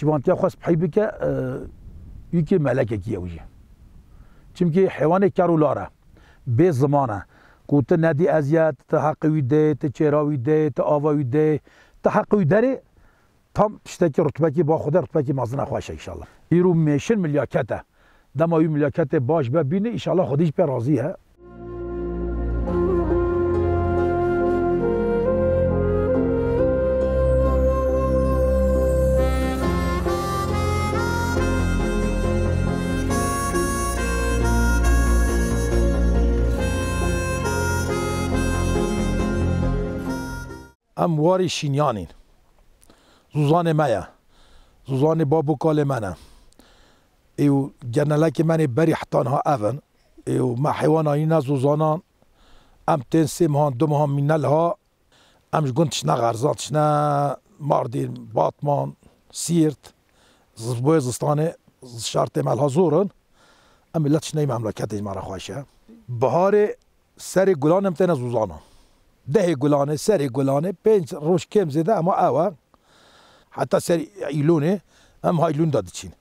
شیوانتیا خواست پی بکه یکی ملکه کیه وجه چونکه حیوان کرولاره به زمانه کوت ندی ازیت تحققی ده تچراوی ده تآوی ده تحققی داره tam pişteki rütbeki ba xuda rütbeki mazına xoşa inşallah. İru meşin milyakete. Dema yu milyakete baş be bine inşallah xudi hiç razı he. Em warî şînyanîn. زوزان مایا زوزان بابو کال منه ایو جنلک منی بری حتانها اون ایو ما حیوانایینا زوزانان ام تین سیم هان دوم هان مینل ها امش گنتش نه غرزاتش نه ماردین باتمان سیرت زبوی زستانه شرط ملها زورن ام ملتش نی مملکتش مرا خواشه بهار سر گلانم تین زوزانان ده گلانه سر گلانه پنج روش کم زده اما اوه حتی سر ایلونه ام ها ایلون داده چین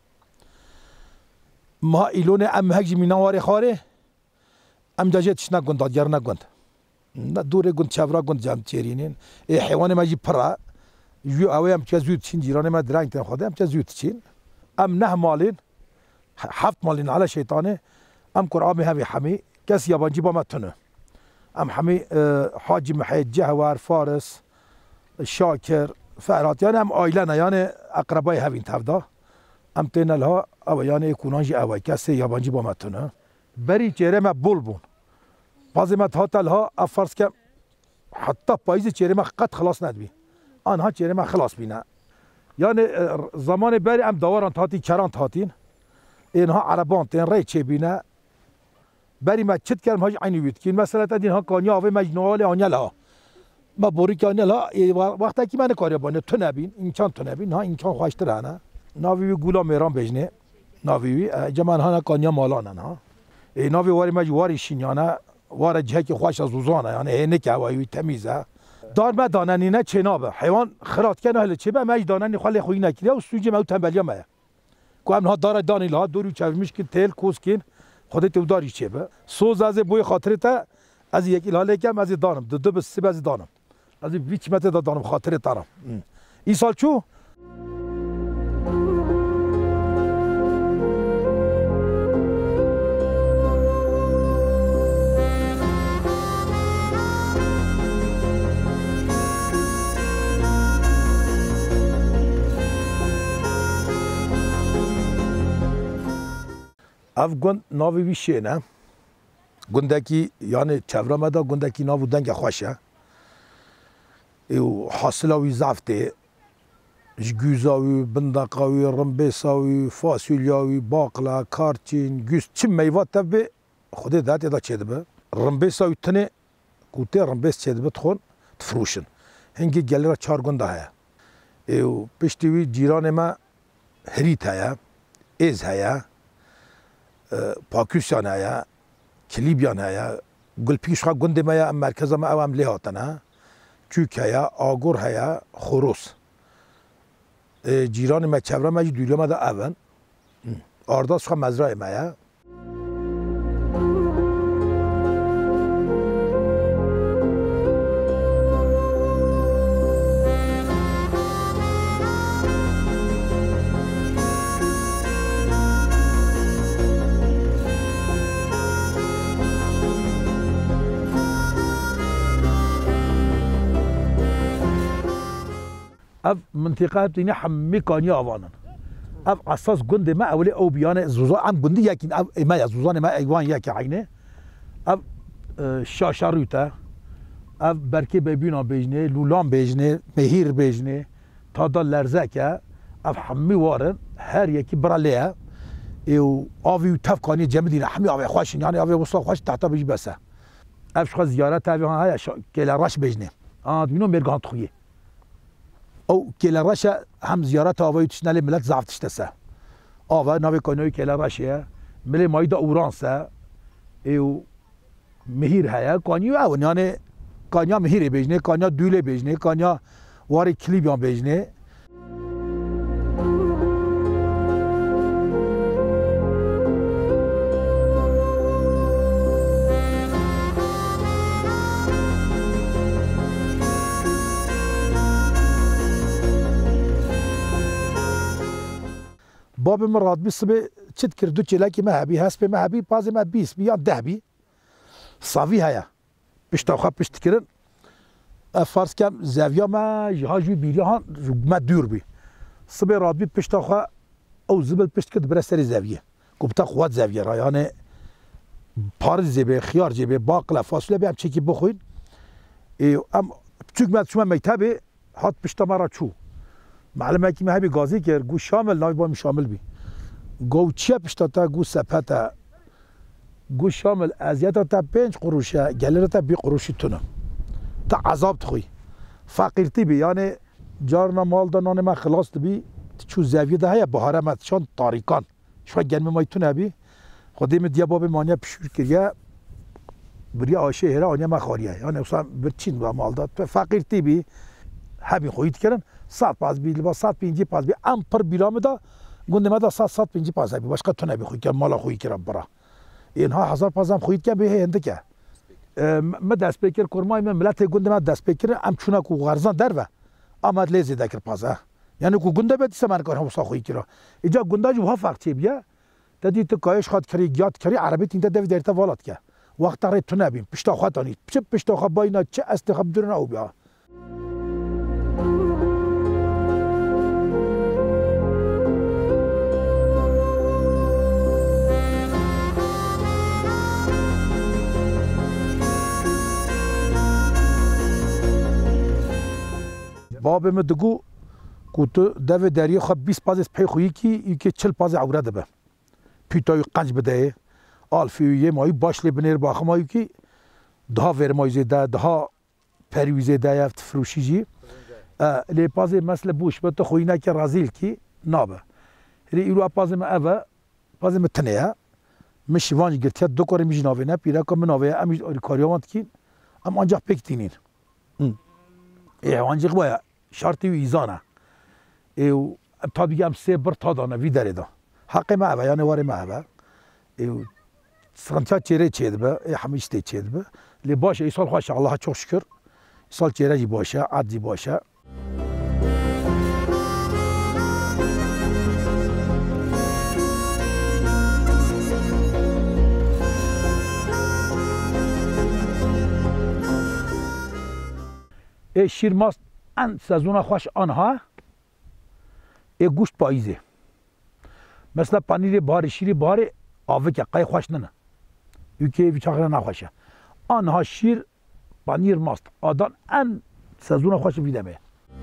ما ایلونه ام هجی مینواری خاره ام جاجتش نگند دادگر نگند نه دوره گند چورا گند جام چرینین حیوان ما جی پرا جو اوه ام چه زود چین جیران ما درنگ تن خواده ام چه زود چین ام نه مالین هفت مالین على شیطانه ام قرآن همی حمی کس یابانجی با ما تنه ام حمی حاجی محید جهوار فارس شاکر فرات یعنی ام آیلانه یعنی اقربای هوین تفدا ام تینلها او یعنی کنانجی اوای کسی یابانجی با متونه بری چهره ما بول بون بعضی ما تاتلها افرس که حتی پاییز چهره ما قد خلاص ندبی آنها چهره ما خلاص بینه یعنی زمان بری ام دواران تاتی کران تاتین اینها عربان تین ری چه بینه بری ما چت کردم هاج عینی ویدکین مثلا تدین ها کانیا اوه مجنوال آنیلها ما بوری که آنیلا وقتی که من کاری بانه تو نبین اینچان تو نبین ها اینچان خوشتر هنه ناوی گولا میران بجنه ناوی جمان ها کانیا مالانن ها ناوی واری مج واری شینیانه وار جه که خوش از وزانه یعنی اینه که هوایی تمیزه دار ما داننی نه چنابه حیوان خرات کنه هل چه به مج داننی خاله خوی نکریه و سوجه مو تنبلیا مه کو هم ها دار دانی لا دوری چومیش که تل کوسکین خودت تو داری چه به سوز از بوی خاطرت از یک الاله کم از دانم دو به سه از دانم از ویچ مته دادم خاطر ترم این سال چو اف گند ناوی ویشه نه گندکی یعنی چهره دا گندکی ناو دنگ خوشه ایو حاصلاوی زفته جگوزاوی بندقاوی رمبیساوی فاسولیاوی باقلا کارچین گوز چیم میوات تبه خود داده دا چه دبه رمبیساوی تنه کوته رمبیس چه دبه تخون تفروشن هنگی گلی را چار گنده هیا ایو پشتیوی جیران ما هریت هیا ایز هیا پاکستان هیا کلیبیان هیا گل پیش خواه گنده ما یا مرکز ما اوام لیهاتن چوک هیا آگر هیا خروس جیران ما چهره ما دویله ما دا اون آرداز خواه مزرعه ما یا اف منطقه بتيني حمي كانيا اوانن اف اساس جند ما اولي او بيانه زوزا ام جندي ياكين ما زوزان ما ايوان ياكي عينه اف شاشاروتا اف بركي بيبينا بيجني لولان بيجني مهير بيجني تادا لرزكه اف حمي وارن هر يكي براليه او اوي تفكاني جمدين حمي اوي خوش يعني اوي وصل خوش تحت بيج بس اف شخص زيارات اوي هاي كلا راش بيجني بينو ميرغان تخوي او کلا رشه هم زیارت آوای تشنال ملت زعفتش تسه آوا ناوی کانوی کلا رشه ملی مایدا اورانسه ایو مهیر هیا کانیو او یعنی کانیا مهیر بیجنه کانیا دوله بیجنه کانیا واری کلیبیان بیجنه باب مراد بی صبح چت کردو چلاکی مهبی هست به مهبی باز ما 20 بی یا 10 بی صافی هیا پشت آخر پشت کردن فرض کم زاویه ما جهاجی بیری ها ما دور بی صبح راد بی پشت آخر او زبل پشت کرد برای سری زاویه گفته خواد زاویه را یعنی پارز جبه خیار جبه باقلا فاصله بیام چکی بخوین ام چوک مد شما مکتبه هات پشت ما را چو معلومه که مهبی گازی کرد گو شامل ناوی با شامل بی گو چیه پشت تا گو سپتا گو شامل ازیتا تا 5 قروشه گلر تا 2 قروشی تونه تا عذاب تخوی فقیرتی بی یعنی جارنا مال دانان ما خلاص بی چو زاویه ده یا بهاره مد شان تاریکان شو گرم مای تونه بی خودی می دیا باب مانیا پشور کریه بریا آشه هره آنیا ما خاریه یعنی اصلا برچین با مال داد فقیرتی بی همی خویید کردن 100 پاس بی لباس 150 پاس بی ام پر بیرام دا گنده ما دا 150 پاس بی باشقا تو نبی خویید که مالا خویید کردن برا اینها 1000 پاس هم خویید که به هنده که ما دست بکر کرمای من ملت گنده ما دست بکر ام چونه کو غرزان در و آمد لیزی دکر پاسه یعنی کو گنده بیتی سمان کار هم خویید کرد اینجا گنده جو ها فرق چی بیا دادی تو کایش خود کری گیات کری عربی تینده دوی درتا والات که وقت تغییر تو نبیم پشتا خود دانید پشتا خود باینا چه استخاب دورن او بیا باب من دگو کوتو دوی داری خود 20 پاز پی خویی کی که 40 پاز عوره دبه پیتای قنج بده آلفیویه مایی باش لی بنیر باخه مایی که ده ورمای زیده ده پریوی زیده یفت فروشی جی لی پازی مثل بوش به تو خویی که رازیل کی نابه ری ایرو پازی ما اوه پازی ما تنیه مش وانج گرتیا دو کاری میج ناوه نه پیرا که من ناوه امیج کاریامات کین ام آنجا پکتینین وانجی باید شرطی و ایزانه تا بگم 3 بر تا دانه وی داره دا حق ما اوه یعنی واره ما اوه سرانتیا چهره چید به همیشته چید به لی باشه ای سال خوشه الله çok şükür سال چهره جی باشه عد جی باشه ای شیر ماست ان سزونه خوش آنها ای گوشت پاییزه مثلا پنیر بهار شیری بهار آوه که قای خوش نه یکی ویچاقه نخوشه آنها شیر پنیر ماست آدان ان سزونه خوش ویدمه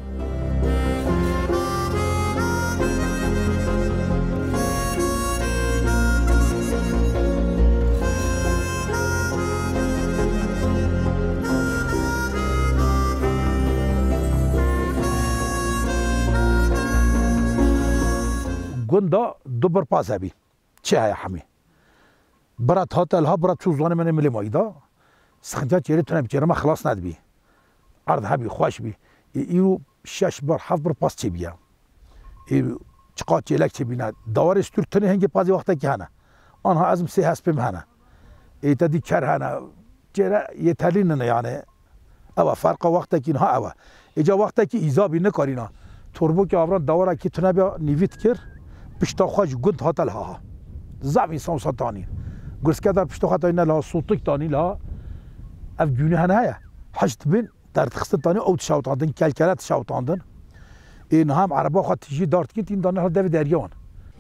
گندا دو بر پاس هبی چه های همی برات هاتل ها برات شو زوانه من ملی مایدا سخنجات چهره تونم چهره ما خلاص ندبی عرض هبی خوش بی ایرو 6 بر 7 بر پاس چه بیا ایرو چقات چلک چه بینا داور استور تنه هنگ پازی وقتا که هنه آنها ازم 3 هست بهم هنه ایتا دی کر هنه چهره یه تلین نه یعنی اوه فرق وقتا که اینها اوه ایجا وقتا که ایزابی نکارینا تربو که آوران داورا که تونه بیا نیویت کر پشتا خوش گند هاتل ها زاوی سانسا تانی گرسکه در پشتا خاطر اینا لا صوتک تانی لا اف جونه هنه 8 بین در تخصص تانی او تشاوتاندن کلکلات تشاوتاندن این هم عربا خاطر تیجی دارت کن تین دانه ها دوی دریان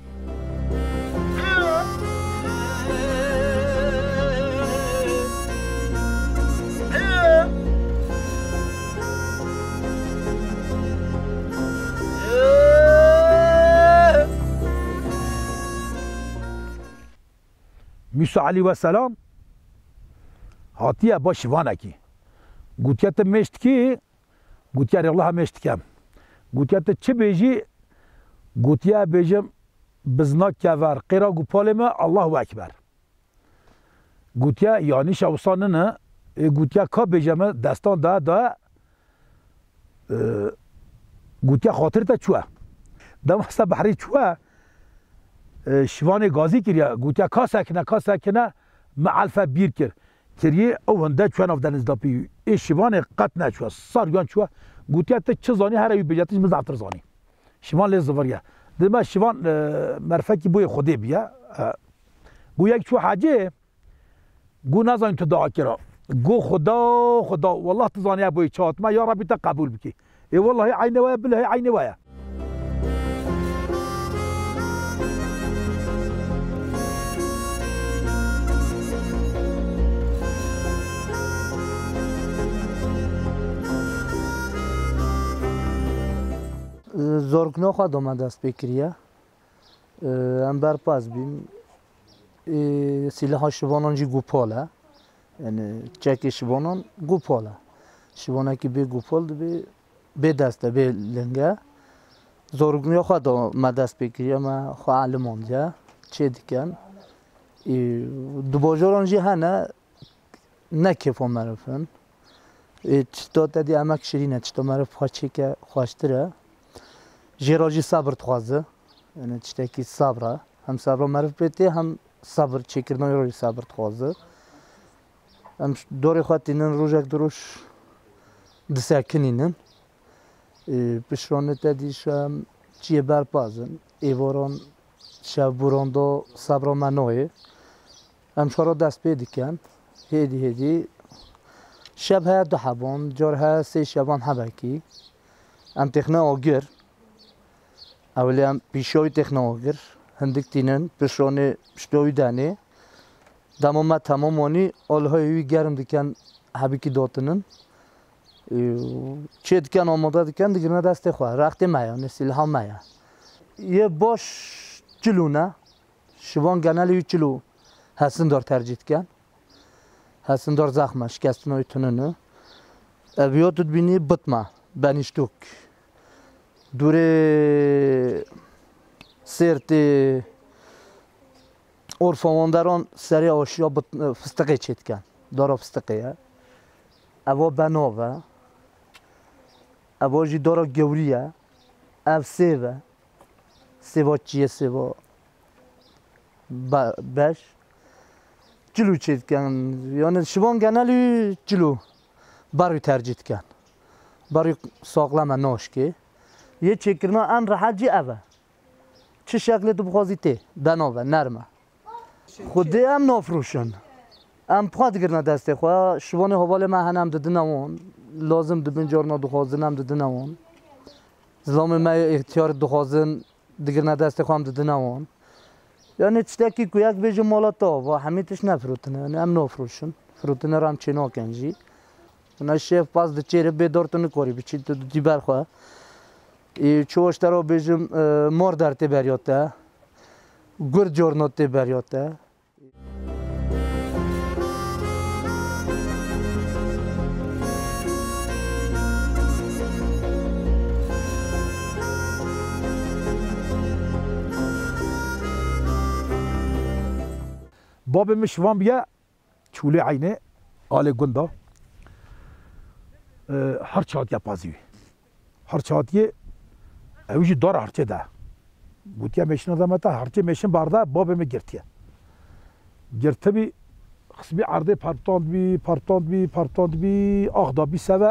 موسی علیه و سلام هاتیه با شوانه کی گوتیت مشت کی گوتیه الله مشت کم گوتیت چه بیجی گوتیه بیجم بزناک کور قیرا گوپال ما الله اکبر گوتیه یعنی شوسانه نه گوتیه کا بیجم دستان دا گوتیه خاطر تا چوه دم هسته بحری چوه شوان گازی کریا گوتیا کا سکنه معلفه بیر کر کریه او هنده چوان اف دنز داپی ای شوان قط نچوه ساریان چوه گوتیا تا چه زانی هر ایو بجاتش مزعتر زانی شوان لیز زوریه دما شوان مرفکی بوی خودی بیا گو یک چو حاجه گو نزن تو دعا کرا گو خدا والله تزاني بوی چات ما یا ربی تا قبول بکی ای والله عین ویا بالله عین ویا زورگنا خواهد آمد است بکریه هم برپاس بیم سلاح شبانان جی گوپاله یعنی چک شبانان گوپاله شبانه که به گوپال به دسته به لنگه زورگنا خواهد آمد است بکریه ما خواه علمان جا چه دیکن دو باجاران جی هنه نکفا مرفن چطور تدی امک شرینه چطور مرف خواه چه که خواشتره جراجی صبر تخوازه یعنی چتکی صبره هم صبر معرف بیتی هم صبر چکردن روی صبر تخوازه هم دوری خواتینن روزک دروش دسکنینن پشرانه تدیش هم چیه برپازن ایواران شب براندو صبر منوی هم شارا دست پیدا کن هدی شب ها دو حبان جار ها سه شبان حبکی هم تخنه آگر اولی هم پیشوی تکناگر هندک تینن پشرانه پشتوی دانه دمام تمامانی آلهای گرم دکن حبیکی داتنن چه دکن آماده دکن دیگر نه دست خواه رخت مایا نسیل هم مایا یه باش جلو نه شوان گنالی جلو حسن دار ترجیح کن حسن دار زخمش کستنای تننه بیاد بینی بطمه بنیشتوک دوره سرت عرفانداران سری آشیا فستقی چید کن دارا فستقیه اوا بناوه اوا جی دارا گوریه او سیوه چیه سیوه بش جلو چید کن یعنی شبان گنالی جلو باری ترجیح کن باری ساقلم ناشکی یه چکرنا ان راحت جی اوه چه شکل تو بخوازی تی دناوه نرمه خودی هم نافروشن هم پخواد گرنا دسته خواه شوان حوال من هنم داده نوان لازم دبین جارنا دخوازن هم داده نوان زلام من اختیار دخوازن دگرنا دسته خواه هم داده نوان یعنی چتکی که یک بیجه مالاتا و همیتش نفروتنه یعنی هم نافروشن فروتنه رو هم چه ناکنجی اونا شیف پاس ده چهره بیدارتو نکاری بچید تو دی برخواه چواشترا بیجم مار در تی بریاته گرد جارنات تی بریاته باب مشوان بیا چوله عینه آل گندا هر چهات یا پازیوی هر چهاتیه اویجی دار هرچه ده بوتیا میشن زمتا هرچه میشن بارده باب می گرتیه گرته بی خصبی عرضه پارتاند بی آخدا بی سوا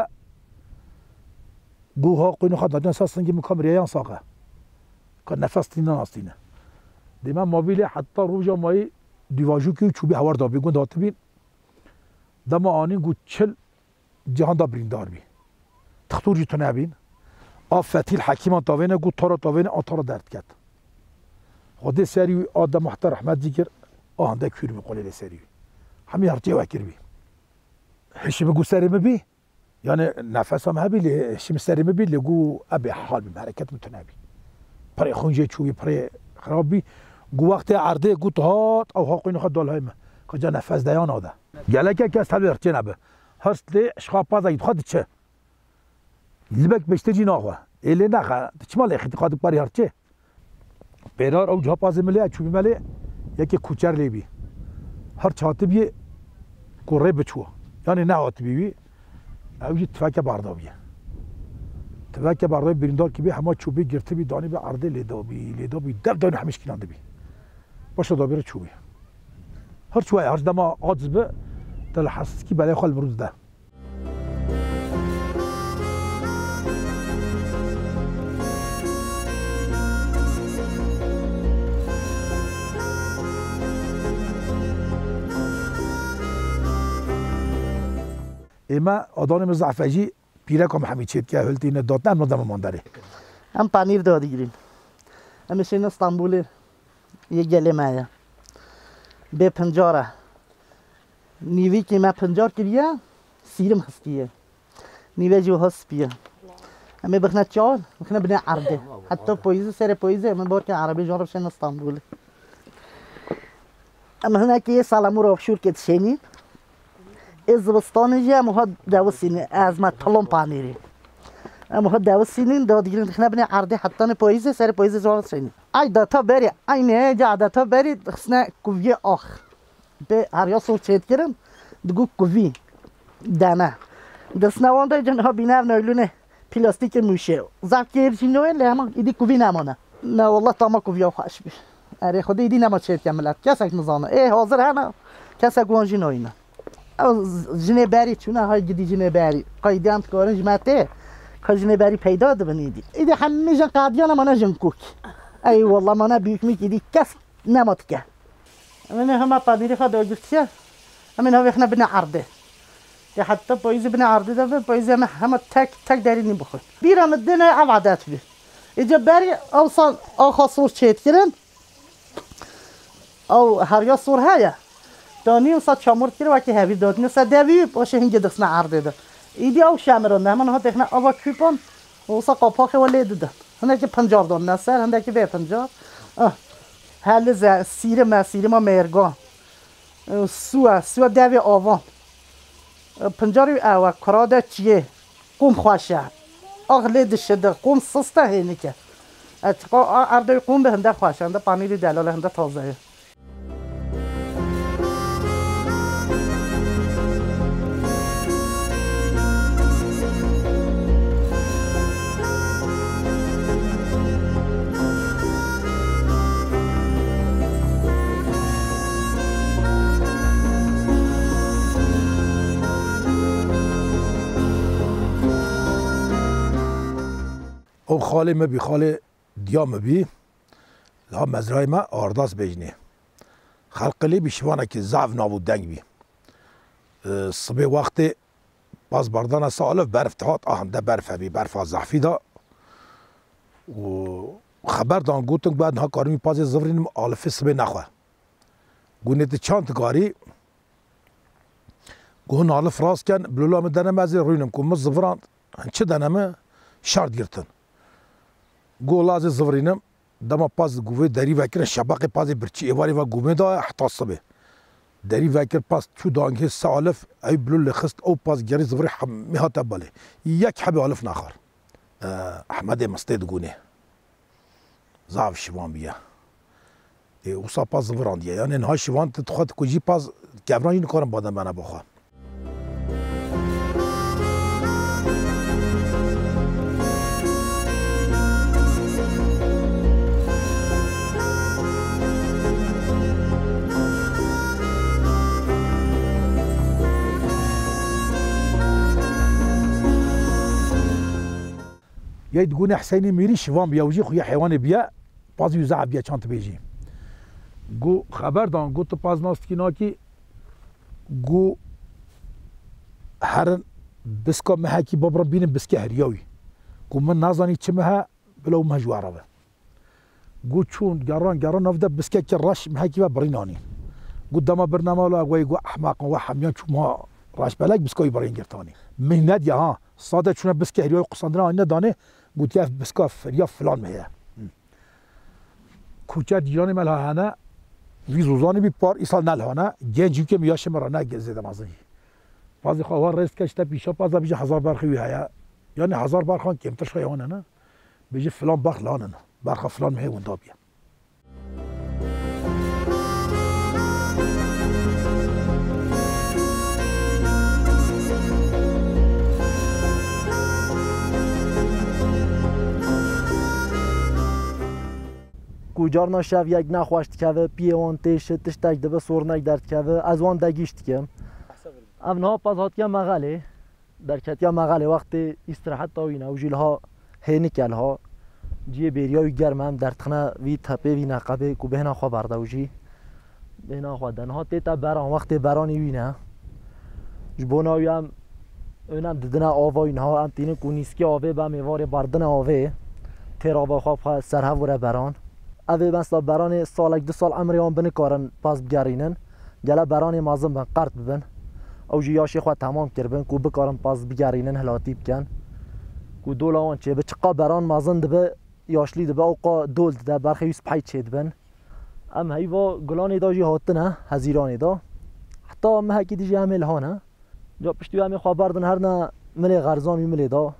گوها قینو خدا دادن اساسا که مکام ریان ساقه که نفس تینه ناستینه دیما موبیل حتی روجا مایی دیواجو که چوبی هوار دا بگون دات بین دما آنین گو چل جهان دا بریندار بی تختور جیتو نبین آفتیل حکیمان تاوینه گو تارا تاوینه آتارا درد کرد خودی سریوی آدم محتر رحمت دیگر آهنده کور می قولی سریوی همین هرچی وکر بی هشم گو سریم بی یعنی نفس هم هبی هشم سریم بی لگو ابی حال بی حرکت میتونه بی پره خونجه چوبی پره خراب بی گو وقت عرضه گو تهات او حقی نخواد دالهای ما کجا نفس دیان آده گلکه که از تلوی هرچی نبه هرست لی اشخاب پازا گید خواهد چه لبک بشته جی ناخواه ایلی نخواه چه مالی خیلی خواهد باری هرچی بیرار او جا پازه ملی چوبی ملی یکی کوچر لی بی هر چاته بیه گره بچوه یعنی نه هات بی او جی تفاکه بارده بیه تفاکه بارده بریندار که بی همه چوبی گرته بی دانی به عرضه لیدا بی در دانی همیش کنانده بی باشه دا بیره چوبی هر چوه هر دما عاجز به دل حساس کی برای خال بروز ده اما آدان مزعفجی پیره کم همین چیت که هلتی نه داد نه مدام مانداره هم پنیر دادی گیریم همیشه استانبول یه گله مایه به پنجاره نیوی که ما پنجار کریه سیرم خستیه نیوی جو هست بیه همه بخنه چار بخنه بنه عرده حتی پویزه سر پویزه همه بار که عربی جان روشن استانبول اما هنه که یه سالمو رو افشور که تشینی از زبستانه جه اما ها دو سینه از ما طلم پانیری اما ها دو سینه داد گیرن بخنه بنه عرده حتی نه پویزه سر پویزه جان تشینی ای داتا بری ای نه جا داتا بری خسنه کویه آخ به هریا صورت چید کردم دگو کوی دانه دست نوانده جنها بینر نایلونه پلاستیک موشه زرد که هرچی نوه لیما ایدی کوی نمانه نه والله تاما کوی ها خوش بی اره خود ایدی نما چید کملت کسک نزانه ای حاضر هنه کسک وانجی نوینه او جنه بری چونه های جدی جنه بری قایدی هم کارن جمعته که جنه بری پیدا دبنیدی ایدی همه جن قادیان مانه جن کوک ای والله مانه بیوک میکیدی کس نمات که من هم پنیر خود دوجتیه من هم احنا بنا عرضه که حتی پاییز بنا عرضه ده پاییز هم تک دارینی بخور بیرم الدنيا عبادات بی ایجا بری اوصل آخا صور چید کرن او هریا صور هایا دانی اوصل چامور کرد وکی هاوی داد نسا دوی باشه هنگه دخصنا عرضه ده ایدی او شامرون نه من ها احنا آوا کیپان اوصل قاپاقی ولیده ده هنده که پنجار دان نسر هنده که به پنجار هل سیر ما مرگان سو دوی آوان پنجاری او کراده چیه قوم خوشه اغلی دشده قوم سسته هینی که ارده قوم به هنده خوشه هنده پانیری دلاله هنده تازه او خاله ما بی خاله دیام بی لا مزرعه ما آرداز بجنه خلقلی بیشوانه که ضعف نابود دنگ بی صبح وقت باز بردان سالف برف تهات آهنده برف بی برف ضعفی دا و خبر دان گوتن بعد نها کارمی پاز زفرین آلف صبح نخواه گونیت چانت کاری گون آلف راست کن بلولا مدنه مزی روینم کن مز زفران چه دنمه شرط گرتن گو لازم زفرینم دما پاز گوه دری وکر شباق پاز برچی ایواری و گومه دا حتی صبح دری وکر پاس چو دانگه سالف ای بلول خست او پاس گری زفری حمی ها تباله یک حبی آلف ناخر احمد مستید گونه زاف شوان بیا اوسا پاس زفران دیه یعنی انها شوان تخواد کجی پاس گبران این کارم بادن بنا بخواه یه دگونه حسینی میری شوام بیا وجی خوی حیوان بیا باز یوزع بیا چانت بیجی گو خبر دان گو تو پاز ناست کی گو هر بسکا محاکی بابر بینم بسکا هریاوی گو من نازانی چه مها بلو مهجواره به گو چون گران نفده بسکا که راش محاکی با برینانی گو دما برنامه ولا گوی گو احماق و حمیان چون ما راش بلک بسکای برین گرتانی مهند یا ها صاده چون بسکا هریاوی قصاندنا آینه دانه گوت یا بسکا فریا فلان مهیا کوچه دیران ملها هنه وی روزانه بی پار ایسال نلهانه گنجی که میاشه مرا نگزیده مازی بعضی خواه رست کشته پیشا پازا بیجه 1000 برخی وی هیا یعنی 1000 برخان کمترش خیانه نه بیجه فلان بخ لانه نه برخا فلان مهی وندا بیا کوجار نشاف یک نخواشت که پیوان تیش تشتک دبه سورنک درد که از وان دگیشت که امنها پس هات که مغاله در کتیا مغاله وقت استراحت تاوینه و جیلها هینی کلها جی بیریای گرم هم در تخنه وی تپه وی نقبه کو بهنا خواه برده و جی بهنا خواه دنها تیتا بران وقت برانی وینه جبوناوی هم اونم دیدن آوا اینها هم تینه کونیسکی آوه به میوار باردن آوه تیر آوا خواب سرها وره بران اوه مثلا بران سالک 2 سال عمریان بنه کارن پاس بگرینن گله بران مازم بن قرد ببن او جی یاشی خواه تمام کربن کو بکارن پاس بگرینن هلاتی بکن کو دولاوان چه بچقا بران مازن دبه یاشلی دبه اوقا دول ده برخی یوس پای چید بن ام هیوا گلانی دا جی هاتنه هزیرانی دا حتی ام هکی دیجی همه لحانه جا پشتی همه خواه بردن هر نه ملی غرزان و ملی دا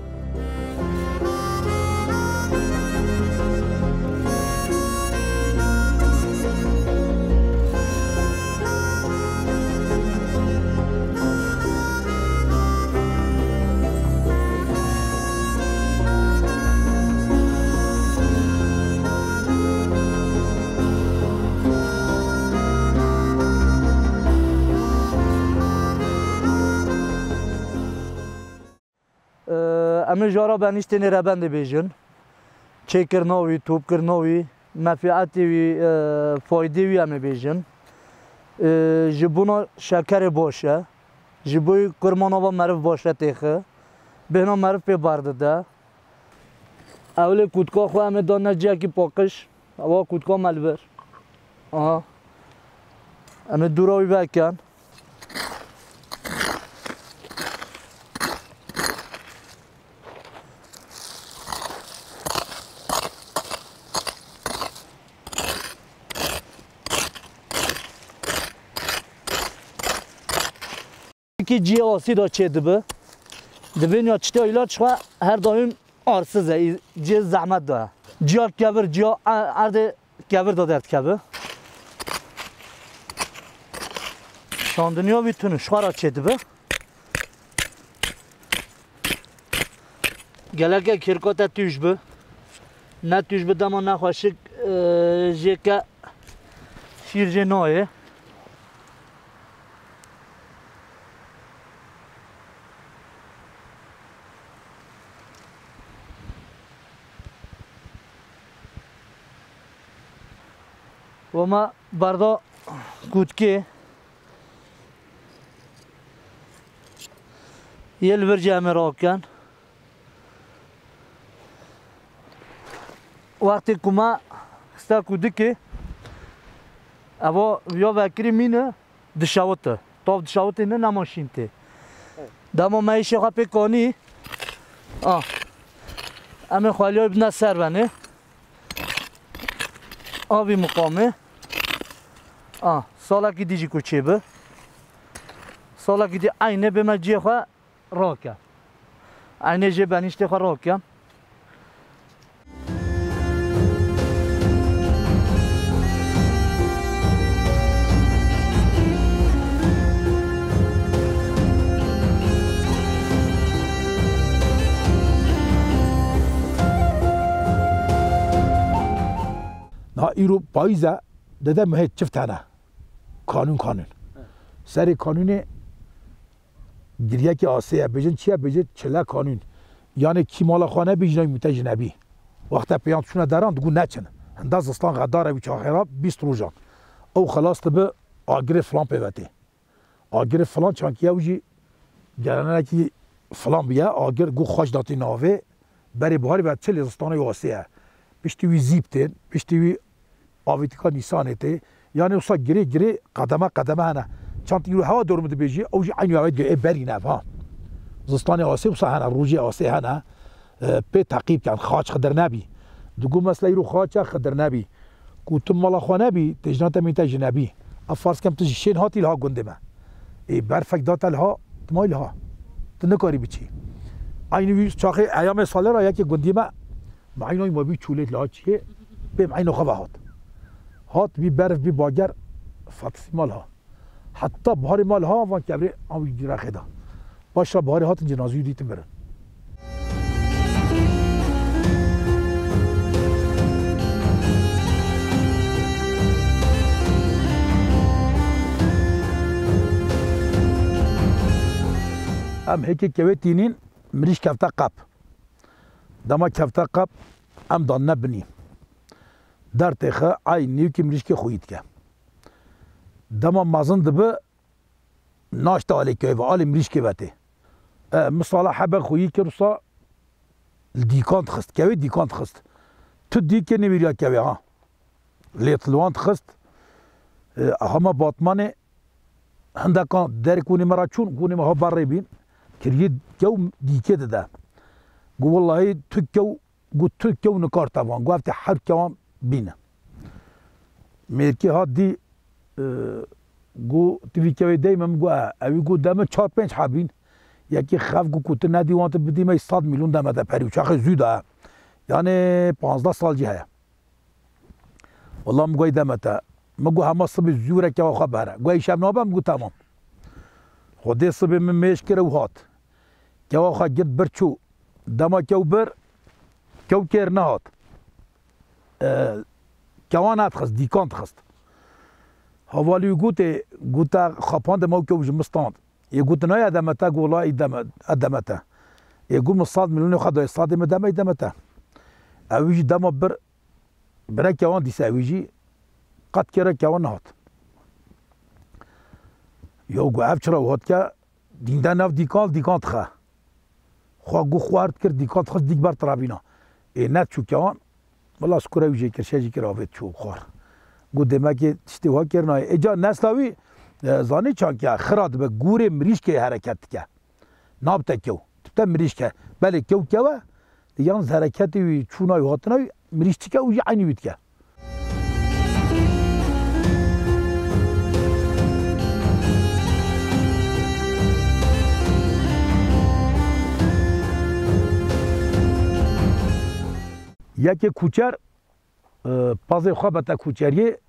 اما جارا بنیشتن ربند بیجن چه کرناوی توپ کرناوی منفعتی وی فایده وی هم بیجن جبونا شکر باشه جبوی کرمانا و معرف باشه تیخه بهنا معرف پی برده ده اول کودکا خو هم دانه جه کی پاکش اوا کودکا ملبر آها اما دوراوی بکن که جی آسی دا چه دبه یا چطور ایلاج خواه هر دایم آرسزه جی زحمت داره جیا کبر جیا عرض کبر دادرد کبه شاندنیا بیتونه شخواه را چه دبه گلکه کرکات توش به نه توش به دما نخواشک جی که شیر جی نایه و ما بردا کودکی یه لبرجه همه را کن وقتی که ما ستا کودکی اما یا وکری مینه دشاوته طاف دشاوته نه نماشین ته دما مایشه خواه پیکانی همه خواهلی های بنا سر بنه آبی مقامه سالا که دیجی کوچه به سالا که دی اینه به من جه خواه را کن اینه جه بنیشته خواه را کن نا ایرو پاییزه داده مهد چفتانه قانون سر قانون گریه که آسیه بجن چیه بجن چله قانون یعنی کی مال خانه بیجنای متجنبی وقتا پیان شونه دران دگو نچن انداز اسلام غداره و چاخیرا 20 روزان او خلاص به آگر فلان پیوته آگر فلان چانکیه وجی گرانه کی فلان بیا آگر گو خوش داتی ناوه بری بهاری و چه لزستانه آسیه پشتی وی زیبتن پشتی وی آویتیکا نیسانته یعنی اوسا گری قدمه هنه چند یورو هوا دورمده بیجی اوجی عینی آوید گه بری نفهم زستان آسیه اوسا هنه روزی آسیه هنه به تعقیب کن خاچ خدر نبی دگو مثلا ایرو خاچ خدر نبی کوتم مالا خو نبی تجنات میتا جنبی افارس کم تجشین هاتی لها گنده ما ای برفک داتا لها تمای لها تنکاری بچی عینی وی چاخه ایام ساله را یکی گندی ما معینای ما بی چولت لها چیه به معینو خواه هات بی برف بی باگر فاکسی مالها حتی بهار مالها وان کبری آوی جرا خدا باش را بهار هات جنازی دیت برن هم هیکی که تینین مریش کفتا قب دما کفتا قب هم دان نبنی در تخه ای نیو که مریش که خوید که دما مازن دبه ناشتا آلی که و آلی مریش که بته مصالحه بخویی که رسا دیکانت خست کوی دیکانت خست تو دیک نمیریا کوی ها لیتلوان خست همه باتمانه هندکان در کونی مرا چون کونی ما بره بین کرید جو دیکه ده گو والله تو جو نکار توان گو افت هر کوان بینه میرکی ها دی گو توی کوی دیم گو اوی گو دم 4-5 حابین یکی خف گو کوت ندی وانت بدیم 100 میلیون دم ده پریو چاخ زوده یعنی 15 سال جه والله مگوی دمته مگو همه صبح زوره که خبره گوی شب نابه مگو تمام خودی صبح من میش کرده و هات که آخا گرد برچو دما که بر که کر نهات کوانات خست دیکانت خست حوالی گوته خپاند ما که جمستاند یه گوته نه ادمته گولا ادمته یه گو 100 میلیون خدای 100 مدمه ادمته اویجی دما برای کوان دیسه اویجی قد کرده کوان نهات یا گو اف چرا هات که دیندن نف دیکانت خواه خواه گو خوارد کرد دیکانت خست دیگ بر ترابینا نت چو کوان والله سکره ویجی کرد شجی کرد آوید چو خوار گو دمه تشتی ها کرنا اجا نسلاوی زانی چان که خراد به گور مریش که حرکت که نابتا کیو تبتا مریش که بله کیو کیوه یانز حرکتی وی چونای هاتنای مریش که اوجی عینی بید که یکی کوچر پازه خواه بتا کوچریه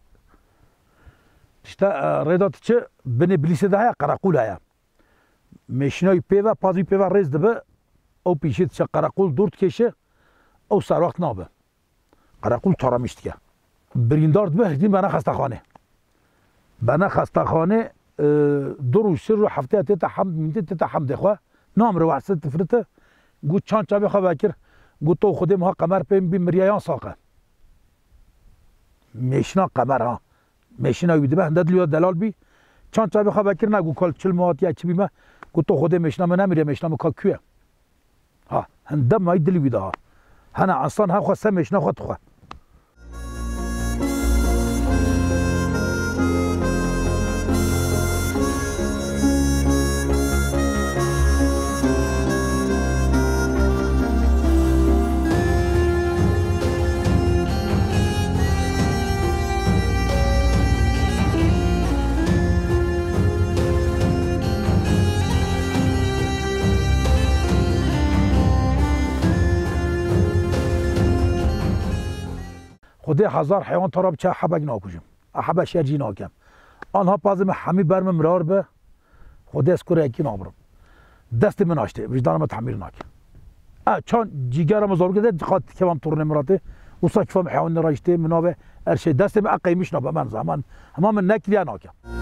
işte redatçı beni bilise daha karakol haya. Meşinay peva pazı peva rez de o pişit se karakol dört keşe o sarvakt nabe. Karakol taramıştı ya. Birindard be hdim bana hastakhane. Bana hastakhane duru sirru hafta tetaham min tetaham dekha namre wahset tfrete gut çan çabe xabakir gut to khudim ha qamar pem bi miriyan saqa. Meşina qamar ha. ماشین اویده به هنداد لیو دلال بی چند تا بخواه بکر نگو کال 40 ماهاتی یا چی بیمه گو تو خود ماشین ما نمیره ماشین ما کاکوه ها هندم مای دلی بیده ها هنه اصلا ها خواسته ماشین خود خواه خودی 1000 حیوان تراب چه حبگ ناکوشم حبه شرجی ناکم آنها پازم همی برم مرار به خودی اسکوره اکی نابرم دست من آشته وجدانم تحمیر ناکم چون جیگرم زور گده خاط کم تورن مراته وصا کفام حیوان راجته منابه ارشه دست من اقیمش نابه من زمان همه من نکلیا ناکم